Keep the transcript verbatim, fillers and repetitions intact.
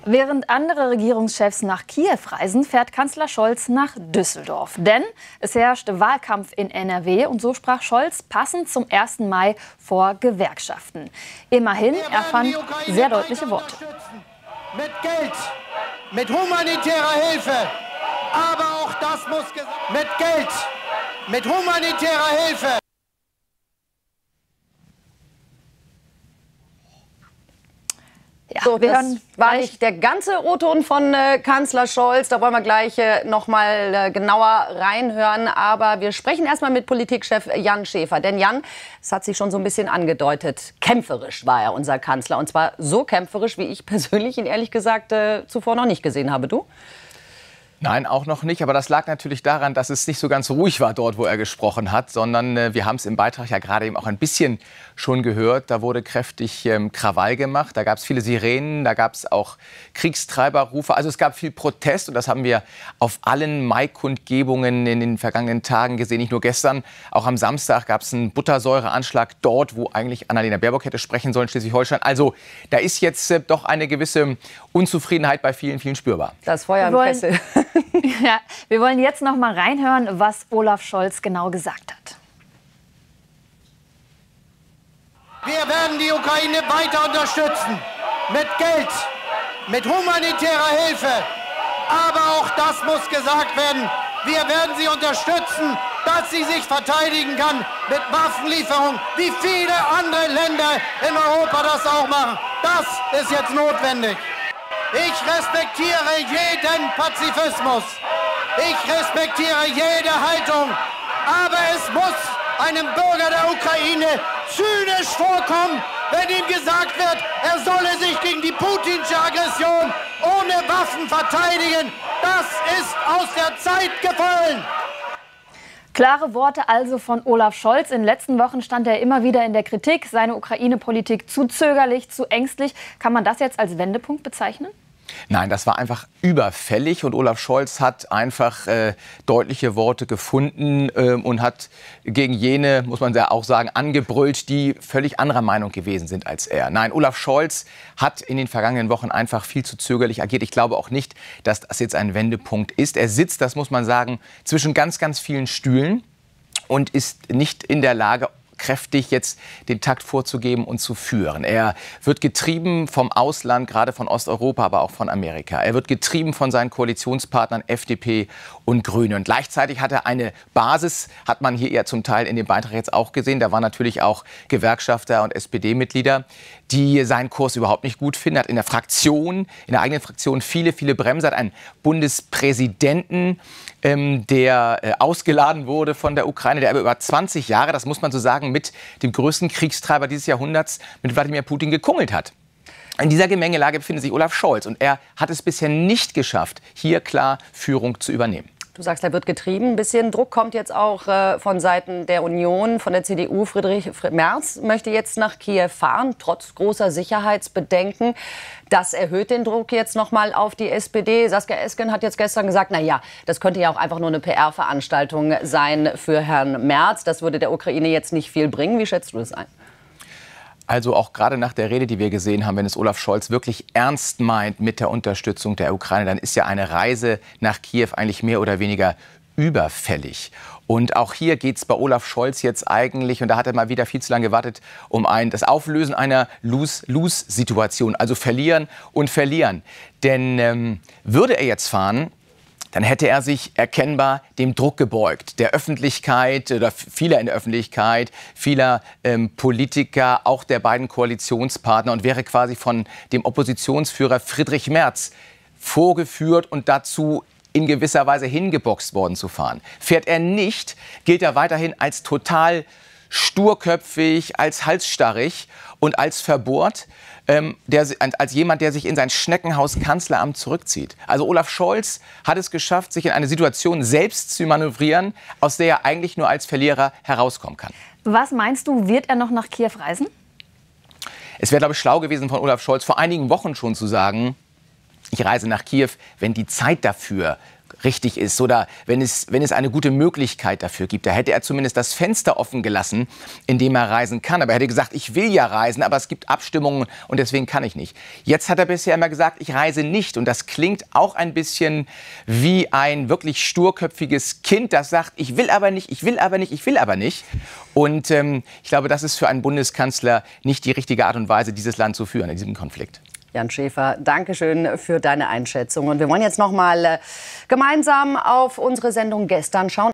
Während andere Regierungschefs nach Kiew reisen, fährt Kanzler Scholz nach Düsseldorf. Denn es herrscht Wahlkampf in N R W und so sprach Scholz passend zum ersten Mai vor Gewerkschaften. Immerhin, er fand sehr deutliche Worte. Mit Geld, mit humanitärer Hilfe, aber auch das muss gesagt mit Geld, mit humanitärer Hilfe. Ja, so, wir das war nicht der ganze O-Ton von äh, Kanzler Scholz. Da wollen wir gleich äh, noch mal äh, genauer reinhören. Aber wir sprechen erstmal mit Politikchef Jan Schäfer. Denn Jan, es hat sich schon so ein bisschen angedeutet, kämpferisch war er, unser Kanzler. Und zwar so kämpferisch, wie ich persönlich ihn ehrlich gesagt äh, zuvor noch nicht gesehen habe. Du? Nein, auch noch nicht. Aber das lag natürlich daran, dass es nicht so ganz ruhig war dort, wo er gesprochen hat, sondern äh, wir haben es im Beitrag ja gerade eben auch ein bisschen schon gehört. Da wurde kräftig ähm, Krawall gemacht. Da gab es viele Sirenen, da gab es auch Kriegstreiberrufe. Also es gab viel Protest und das haben wir auf allen Maikundgebungen in den vergangenen Tagen gesehen. Nicht nur gestern, auch am Samstag gab es einen Buttersäureanschlag dort, wo eigentlich Annalena Baerbock hätte sprechen sollen, Schleswig-Holstein. Also da ist jetzt äh, doch eine gewisse Unzufriedenheit bei vielen, vielen spürbar. Das Feuer im Kessel. Ja, wir wollen jetzt noch mal reinhören, was Olaf Scholz genau gesagt hat. Wir werden die Ukraine weiter unterstützen. Mit Geld, mit humanitärer Hilfe. Aber auch das muss gesagt werden. Wir werden sie unterstützen, dass sie sich verteidigen kann mit Waffenlieferungen, wie viele andere Länder in Europa das auch machen. Das ist jetzt notwendig. Ich respektiere jeden Pazifismus. Ich respektiere jede Haltung. Aber es muss einem Bürger der Ukraine zynisch vorkommen, wenn ihm gesagt wird, er solle sich gegen die putinsche Aggression ohne Waffen verteidigen. Das ist aus der Zeit gefallen. Klare Worte also von Olaf Scholz. In den letzten Wochen stand er immer wieder in der Kritik. Seine Ukraine-Politik zu zögerlich, zu ängstlich. Kann man das jetzt als Wendepunkt bezeichnen? Nein, das war einfach überfällig und Olaf Scholz hat einfach äh, deutliche Worte gefunden äh, und hat gegen jene, muss man ja auch sagen, angebrüllt, die völlig anderer Meinung gewesen sind als er. Nein, Olaf Scholz hat in den vergangenen Wochen einfach viel zu zögerlich agiert. Ich glaube auch nicht, dass das jetzt ein Wendepunkt ist. Er sitzt, das muss man sagen, zwischen ganz, ganz vielen Stühlen und ist nicht in der Lage, kräftig jetzt den Takt vorzugeben und zu führen. Er wird getrieben vom Ausland, gerade von Osteuropa, aber auch von Amerika. Er wird getrieben von seinen Koalitionspartnern F D P und Grüne. Und gleichzeitig hat er eine Basis, hat man hier ja zum Teil in dem Beitrag jetzt auch gesehen. Da waren natürlich auch Gewerkschafter und S P D-Mitglieder, die seinen Kurs überhaupt nicht gut finden. Er hat in der Fraktion, in der eigenen Fraktion viele, viele Bremser. Hat einen Bundespräsidenten, ähm, der äh, ausgeladen wurde von der Ukraine, der aber über zwanzig Jahre, das muss man so sagen, mit dem größten Kriegstreiber dieses Jahrhunderts, mit Wladimir Putin, gekungelt hat. In dieser Gemengelage befindet sich Olaf Scholz und er hat es bisher nicht geschafft, hier klar Führung zu übernehmen. Du sagst, er wird getrieben. Ein bisschen Druck kommt jetzt auch äh, von Seiten der Union, von der C D U. Friedrich Merz möchte jetzt nach Kiew fahren, trotz großer Sicherheitsbedenken. Das erhöht den Druck jetzt noch mal auf die S P D. Saskia Esken hat jetzt gestern gesagt, na ja, das könnte ja auch einfach nur eine P R-Veranstaltung sein für Herrn Merz. Das würde der Ukraine jetzt nicht viel bringen. Wie schätzt du das ein? Also auch gerade nach der Rede, die wir gesehen haben, wenn es Olaf Scholz wirklich ernst meint mit der Unterstützung der Ukraine, dann ist ja eine Reise nach Kiew eigentlich mehr oder weniger überfällig. Und auch hier geht es bei Olaf Scholz jetzt eigentlich, und da hat er mal wieder viel zu lange gewartet, um ein, das Auflösen einer Lose-Lose-Situation, also verlieren und verlieren. Denn ähm, würde er jetzt fahren, dann hätte er sich erkennbar dem Druck gebeugt, der Öffentlichkeit oder vieler in der Öffentlichkeit, vieler ähm, Politiker, auch der beiden Koalitionspartner und wäre quasi von dem Oppositionsführer Friedrich Merz vorgeführt und dazu in gewisser Weise hingeboxt worden zu fahren. Fährt er nicht, gilt er weiterhin als total sturköpfig, als halsstarrig und als verbohrt, ähm, der, als jemand, der sich in sein Schneckenhaus Kanzleramt zurückzieht. Also Olaf Scholz hat es geschafft, sich in eine Situation selbst zu manövrieren, aus der er eigentlich nur als Verlierer herauskommen kann. Was meinst du, wird er noch nach Kiew reisen? Es wäre, glaube ich, schlau gewesen von Olaf Scholz, vor einigen Wochen schon zu sagen, ich reise nach Kiew, wenn die Zeit dafür richtig ist oder wenn es, wenn es eine gute Möglichkeit dafür gibt. Da hätte er zumindest das Fenster offen gelassen, in dem er reisen kann. Aber er hätte gesagt, ich will ja reisen, aber es gibt Abstimmungen und deswegen kann ich nicht. Jetzt hat er bisher immer gesagt, ich reise nicht. Und das klingt auch ein bisschen wie ein wirklich sturköpfiges Kind, das sagt, ich will aber nicht, ich will aber nicht, ich will aber nicht. Und ähm, ich glaube, das ist für einen Bundeskanzler nicht die richtige Art und Weise, dieses Land zu führen in diesem Konflikt. Jan Schäfer, danke schön für deine Einschätzung. Und wir wollen jetzt noch mal äh, gemeinsam auf unsere Sendung gestern schauen.